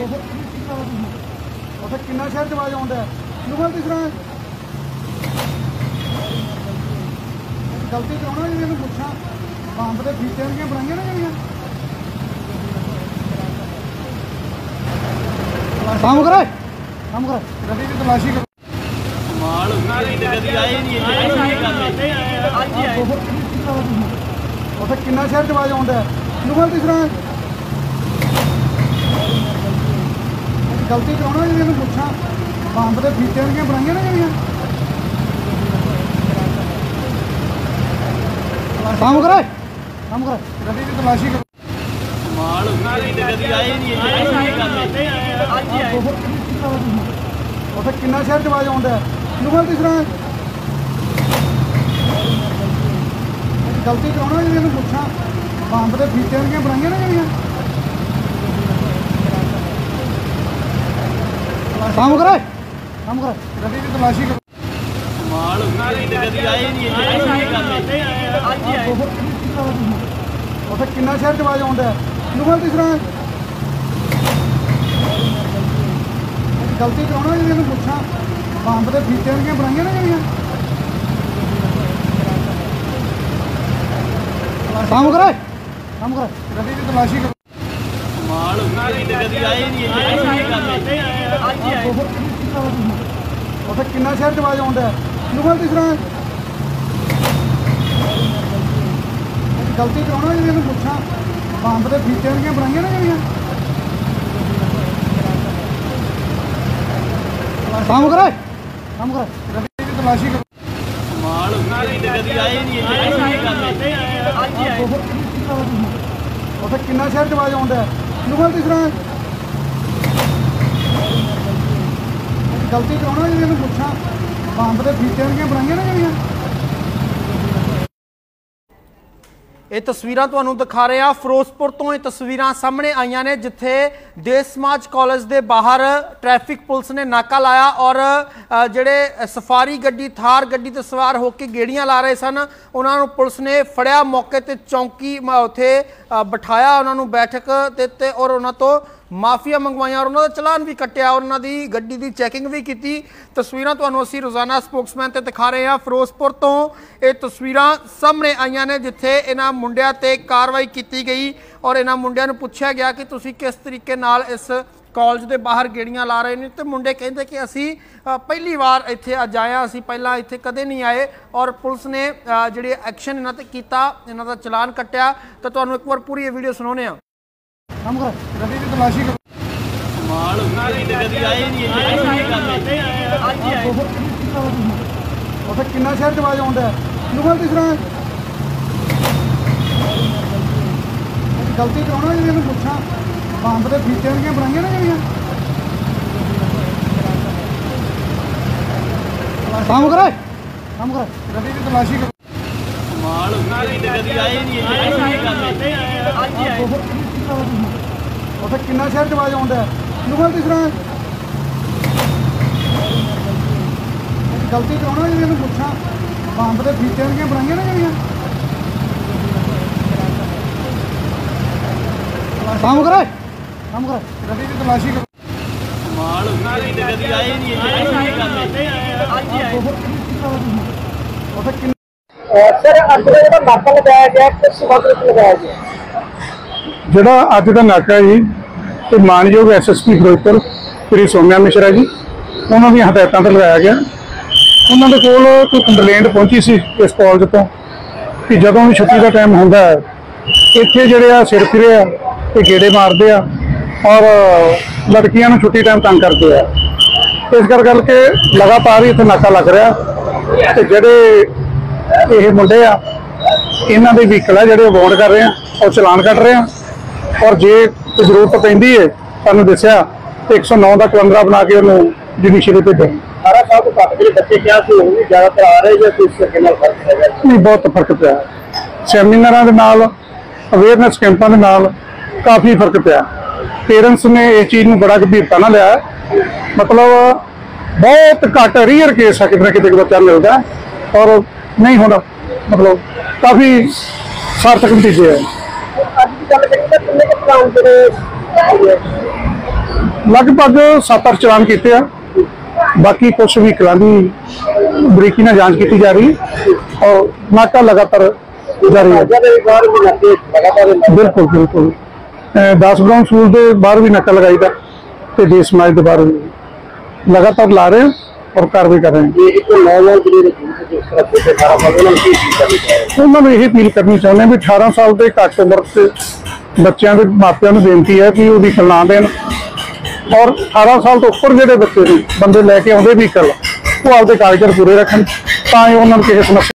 किन्ना शहर च आवाज आउंदा है किस तरह गलती कराना जी इन्हूं पुछां बंब के फीते दियां बनाइयां ना ਜਿਹੜੀਆਂ काम करे गड्डी की तलाशी करो माल कभी आए नहीं किन्ना शहर च आवाज आउंदा है किस तरह गलती कराना जी इन्हूं पुछां बंब के फीते दियां बनाइयां ना ਜਿਹੜੀਆਂ काम करे गड्डी की तलाशी करो माल कभी आए नहीं किन्ना शहर च आवाज आउंदा है किस तरह गलती कराना जी इन्हूं पुछां बंब के फीते दियां बनाइयां ना ਜਿਹੜੀਆਂ काम करे गड्डी की तलाशी करो माल कभी आए नहीं किन्ना शहर च आवाज आउंदा है किस तरह गलती कराना जी इन्हूं पुछां बंब के फीते दियां बनाइयां ना ਜਿਹੜੀਆਂ काम करे गड्डी की तलाशी करो माल कभी आए नहीं किन्ना शहर च आवाज आउंदा है किस तरह गलती कराना जी इन्हूं पुछां बंब के फीते दियां बनाइयां ना ਜਿਹੜੀਆਂ काम करे गड्डी की तलाशी करो माल कभी आए नहीं किन्ना शहर च आवाज आउंदा है किस तरह गलती कराना जी इन्हूं पुछां बंब के फीते दियां बनाइयां ना ਜਿਹੜੀਆਂ ਇਹ ਤਸਵੀਰਾਂ ਤੁਹਾਨੂੰ ਦਿਖਾ ਰਹੇ ਆ ਫਿਰੋਜ਼ਪੁਰ ਤੋਂ। ਇਹ ਤਸਵੀਰਾਂ ਸਾਹਮਣੇ ਆਈਆਂ ਨੇ ਜਿੱਥੇ ਦੇਸ਼ ਸਮਾਜ ਕਾਲਜ ਦੇ ਬਾਹਰ ਟ੍ਰੈਫਿਕ ਪੁਲਿਸ ਨੇ ਨਾਕਾ ਲਾਇਆ ਔਰ ਜਿਹੜੇ ਸਫਾਰੀ ਗੱਡੀ ਥਾਰ ਗੱਡੀ ਤੇ ਸਵਾਰ ਹੋ ਕੇ ਗੇੜੀਆਂ ਲਾ ਰਹੇ ਸਨ ਉਹਨਾਂ ਨੂੰ ਪੁਲਿਸ ਨੇ ਫੜਿਆ, ਮੌਕੇ ਤੇ ਚੌਂਕੀ ਉੱਥੇ ਬਿਠਾਇਆ, ਉਹਨਾਂ ਨੂੰ ਬੈਠਕ ਦਿੱਤੇ ਔਰ ਉਹਨਾਂ ਤੋਂ ਮਾਫੀਆ ਮੰਗਵਾਈਆਂ ਔਰ ਉਹਨਾਂ ਦਾ ਚਲਾਨ ਵੀ ਕੱਟਿਆ, ਉਹਨਾਂ ਦੀ ਗੱਡੀ ਦੀ ਚੈਕਿੰਗ ਵੀ ਕੀਤੀ। ਤਸਵੀਰਾਂ ਤੁਹਾਨੂੰ ਅਸੀਂ ਰੋਜ਼ਾਨਾ ਸਪੋਕਸਮੈਨ ਤੇ ਦਿਖਾ ਰਹੇ ਹਾਂ ਫਿਰੋਜ਼ਪੁਰ ਤੋਂ। ਇਹ ਤਸਵੀਰਾਂ ਸਾਹਮਣੇ ਆਈਆਂ ਨੇ ਜਿੱਥੇ ਇਹਨਾਂ ਮੁੰਡਿਆਂ ਤੇ ਕਾਰਵਾਈ ਕੀਤੀ ਗਈ ਔਰ ਇਹਨਾਂ ਮੁੰਡਿਆਂ ਨੂੰ ਪੁੱਛਿਆ ਗਿਆ ਕਿ ਤੁਸੀਂ ਕਿਸ ਤਰੀਕੇ ਨਾਲ ਇਸ ਕਾਲਜ ਦੇ ਬਾਹਰ ਗੇੜੀਆਂ ਲਾ ਰਹੇ ਨੇ ਤੇ ਮੁੰਡੇ ਕਹਿੰਦੇ ਕਿ ਅਸੀਂ ਪਹਿਲੀ ਵਾਰ ਇੱਥੇ ਅੱਜ ਆਏ ਹਾਂ, ਅਸੀਂ ਪਹਿਲਾਂ ਇੱਥੇ ਕਦੇ ਨਹੀਂ ਆਏ ਔਰ ਪੁਲਿਸ ਨੇ ਜਿਹੜੇ ਐਕਸ਼ਨ ਇਹਨਾਂ ਤੇ ਕੀਤਾ, ਇਹਨਾਂ ਦਾ ਚਲਾਨ ਕੱਟਿਆ। ਤਾਂ ਤੁਹਾਨੂੰ ਇੱਕ ਵਾਰ ਪੂਰੀ ਇਹ ਵੀਡੀਓ ਸੁਣਾਉਂਦੇ ਹਾਂ। गड्डी की तलाशी करो माल कभी आए नहीं किन्ना शहर च आवाज आउंदा है किस तरह गलती कराना जी इन्हूं पुछां बंब के फीते दियां बनाइयां ना ਜਿਹੜੀਆਂ काम करे गड्डी की तलाशी करो माल कभी आए नहीं किन्ना शहर च आवाज आउंदा है किस तरह गलती कराना जी इन्हूं पुछां बंब के फीते दियां बनाइयां ना ਜਿਹੜੀਆਂ काम करे गड्डी की तलाशी करो माल कभी आए नहीं सर अज का नाका लगाया गया किस वक्त लगाया गया ਜਿਹੜਾ ਅੱਜ ਦਾ ਨਾਕਾ ਜੀ ਤੇ ਮਾਨਯੋਗ ਐਸਐਸਪੀ ਫਿਰੋਜ਼ਪੁਰ ਸ੍ਰੀ ਸੋਮਿਆ ਮਿਸ਼ਰਾ ਜੀ ਉਹਨਾਂ ਦੀਆਂ ਹਦਾਇਤਾਂ ਤੇ ਲਗਾਇਆ ਗਿਆ। ਉਹਨਾਂ ਦੇ ਕੋਲ ਕੋਈ ਕੰਪਲੇਂਟ ਪਹੁੰਚੀ ਸੀ ਇਸ ਕਾਲਜ ਤੋਂ ਕਿ ਜਦੋਂ ਵੀ ਛੁੱਟੀ ਦਾ ਟਾਈਮ ਹੁੰਦਾ ਹੈ ਇੱਥੇ ਜਿਹੜੇ ਆ ਸਿਰ ਫਿਰੇ ਆ ਤੇ ਗੇੜੇ ਮਾਰਦੇ ਆ ਔਰ ਲੜਕੀਆਂ ਨੂੰ ਛੁੱਟੀ ਟਾਈਮ ਤੰਗ ਕਰਦੇ ਆ। ਇਸ ਕਰਕੇ ਲਗਾਤਾਰ ਹੀ ਇੱਥੇ ਨਾਕਾ ਲੱਗ ਰਿਹਾ ਤੇ ਜਿਹੜੇ ਇਹ ਮੁੰਡੇ ਆ ਇਹਨਾਂ ਦੇ ਵਹੀਕਲ ਆ ਜਿਹੜੇ ਵਾਰਡ ਕਰ ਰਹੇ ਆ ਔਰ ਚਲਾਨ ਕੱਟ ਰਹੇ ਆ और जे जरूरत पैंदी है सानू दस्या 109 का कलंदरा बना के उन्होंने जुडिशरी भेजा। नहीं बहुत फर्क पिया सैमीनार के नाल अवेयरनेस कैंपों के नाल काफ़ी फर्क पिया। पेरेंट्स ने इस चीज़ में बड़ा गंभीरता ना लिया, मतलब बहुत घट रेयर केस है कितने कितने बच्चा मिलता है और नहीं होना मतलब काफ़ी सार्थक नतीजे है। ਲਗਭਗ 7-8 ਚਲਾਨ ਕੀਤੇ ਆ। ਬਾਕੀ ਕੁਝ ਵਹੀਕਲਾਂ ਦੀ ਬਰੀਕੀ ਨਾਲ ਜਾਂਚ ਕੀਤੀ ਜਾ ਰਹੀ ਹੈ ਔਰ ਨਾਕਾ ਲਗਾਤਾਰ ਜਾਰੀ ਹੈ। ਬਿਲਕੁਲ ਬਿਲकुल 10 ਗਰਾਊਂਡ ਸਕੂਲ ਦੇ ਬਾਹਰ ਵੀ ਨਾਕਾ ਲਗਾਈਦਾ ਤੇ ਦੇਸ਼ ਸਮਾਜ ਦੇ ਬਾਹਰ ਵੀ लगातार ला रहे हैं और कार्रवाई कर रहे हैं। उन्होंने यही अपील करनी चाहते हैं भी 18 साल के घट उम्र से बच्चों के मापिया को बेनती है कि वो व्हीकल ना देन और 18 साल तो उपर जो बच्चे ने बंदे लैके आते व्हीकल वो आपके कागजात पूरे रखन तां उन्होंने किसी समस्या